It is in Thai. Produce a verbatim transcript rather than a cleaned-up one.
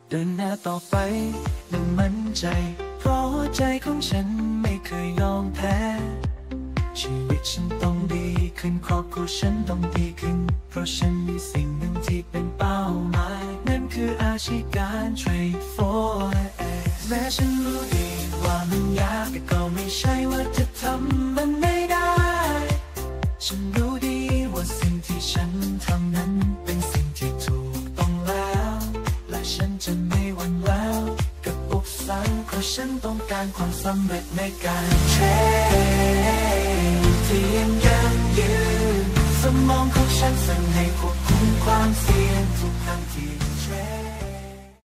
เดินหน้าต่อไปและมั่นใจเพราะหัวใจของฉันไม่เคยยอมแพ้ชีวิตฉันต้องดีขึ้นครอบครัวฉันต้องดีขึ้นเพราะฉันมีสิ่งหนึ่งที่เป็นเป้าหมายนั่นคืออาชีพการเทรด Forex แม้ฉันรู้ดีว่ามันยากแต่ก็ไม่ใช่ว่าจะทำมันไม่ได้ฉันรู้ดีว่าสิ่งที่ฉันทำนั้นเป็นสิ่งที่ถูกต้องแล้วและฉันจะไม่หวั่นแววกับอุปสรรคเพราะฉันต้องการความสำเร็จในการเทรดที่ยังยั่งยืนสมองของฉันสั่งให้ควบคุมความเสี่ยงทุกครั้งที่